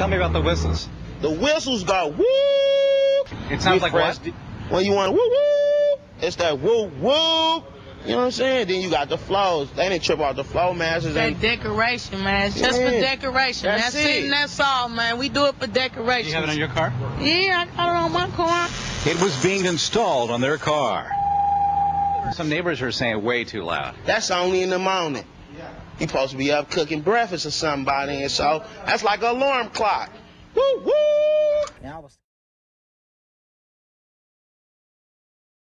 Tell me about the whistles. The whistles go woo. It sounds like what? When you want woo woo, it's that woo woo. You know what I'm saying? Then you got the flows. They didn't trip off the flow masters. That decoration, man. It's just for decoration. That's it and that's all, man. We do it for decoration. You have it on your car? Yeah, I got it on my car. It was being installed on their car. Some neighbors are saying way too loud. That's only in the morning. You supposed to be up cooking breakfast or something by then, so that's like an alarm clock. Woo woo.